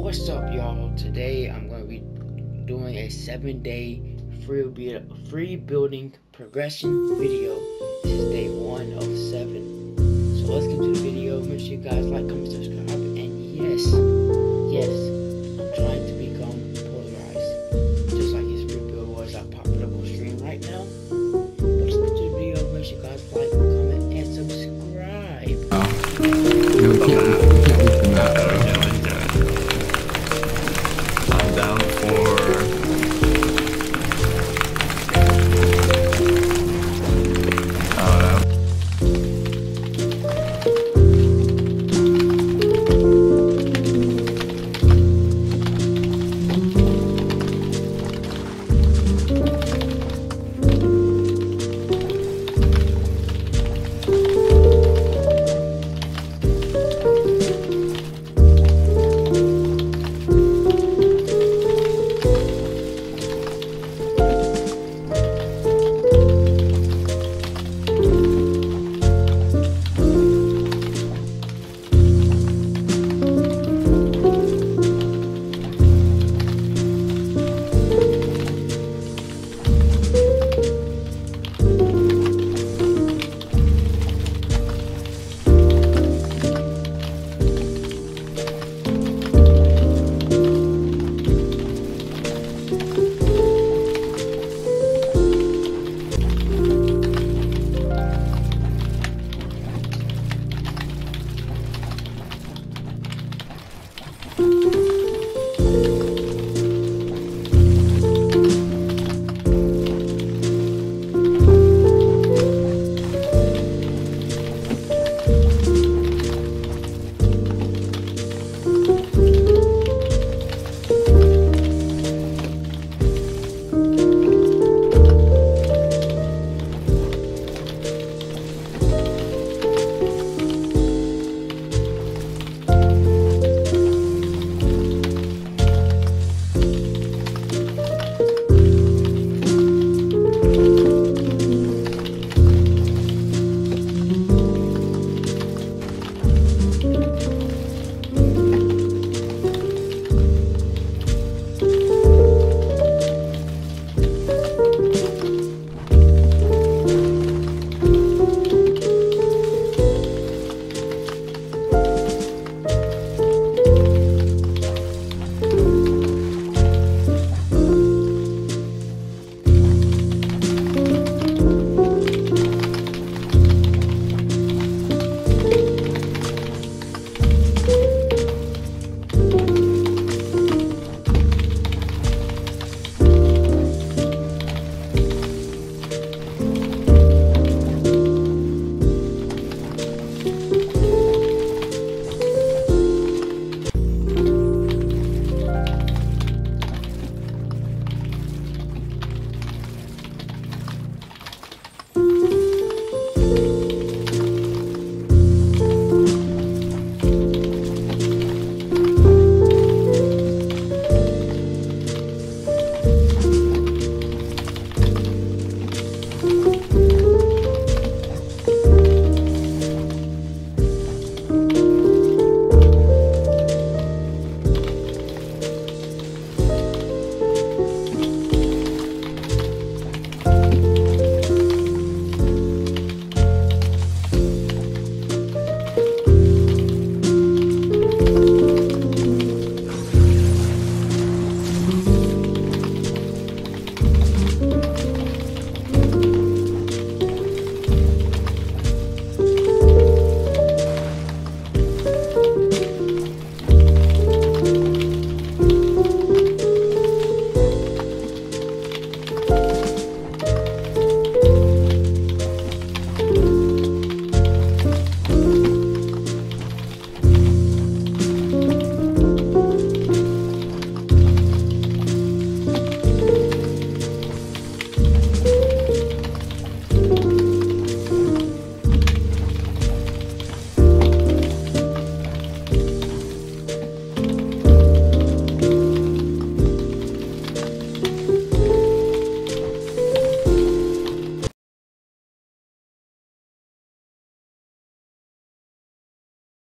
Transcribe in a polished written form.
What's up, y'all? Today I'm going to be doing a 7-day free building progression video. This is day 1 of 7. So let's get to the video. Make sure you guys like, comment, subscribe, and yes, I'm trying to become polarized, just like his free build was. I popped it up on stream right now. But let's get to the video. Make sure you guys like, comment, and subscribe. No, we can't leave the map. I'm down for...